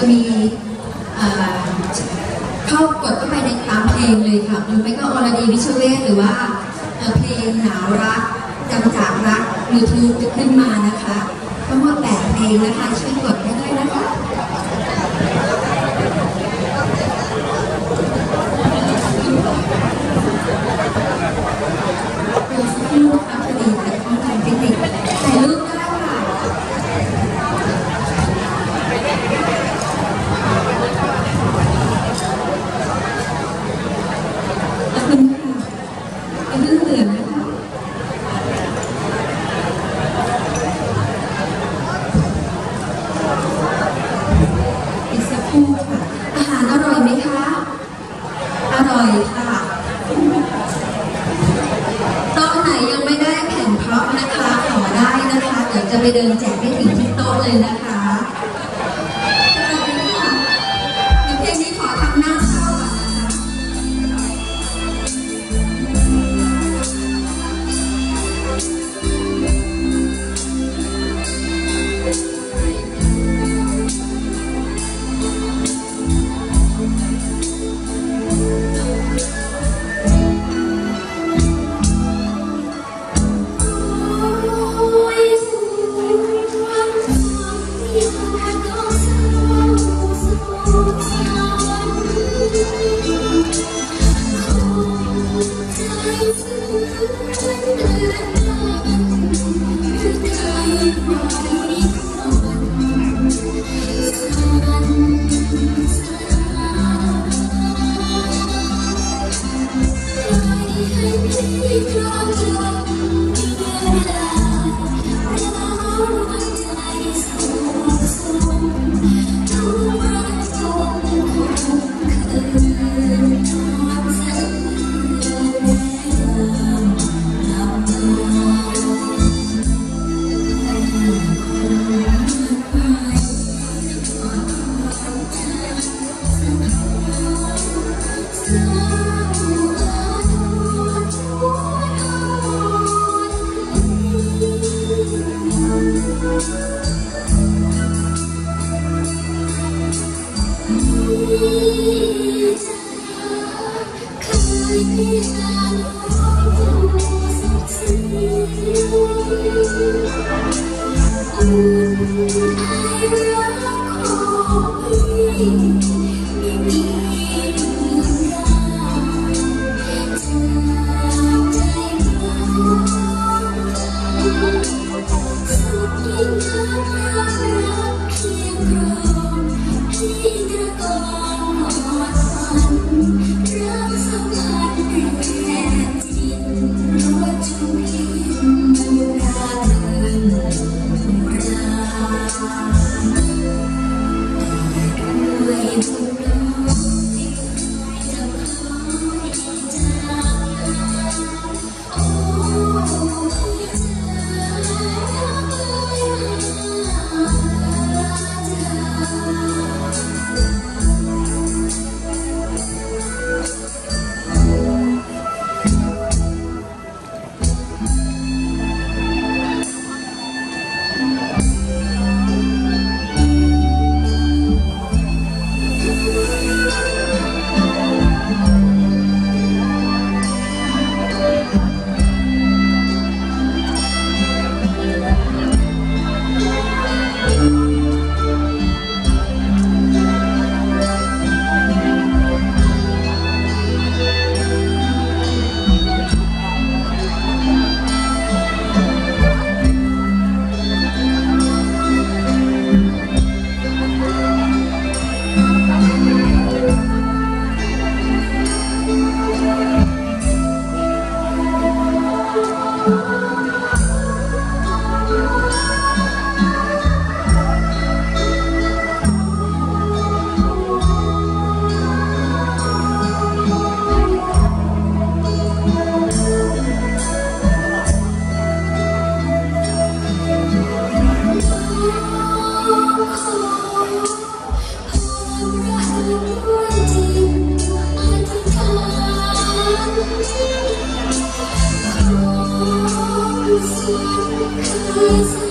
มีเข้ากดเข้าไปในตามเพลงเลยค่ะหรือไม่ก็อรดีวิชเวชหรือว่าเพลงหนาวรักจำจากรัก YouTube จะขึ้นมานะคะทั้งหมด8เพลงนะคะช่วยกดให้ด้วยนะคะดูสักรูปค่ะพอดีแต่ข้อมูลเป็นติดถ่ายรูปได้ค่ะขอบคุณค่ะเป็นเรื่องเหลืองนะคะอีกสักครู่ค่ะอาหารอร่อยไหมคะอร่อยค่ะโต๊ะไหนยังไม่ได้แผ่นเพราะนะคะขอได้นะคะเดี๋ยวจะไปเดินแจกให้ถึงที่โต๊ะเลยนะคะเดี๋ยวเพลงนี้ขอทำหน้าเศร้าก่อนนะคะ Yes.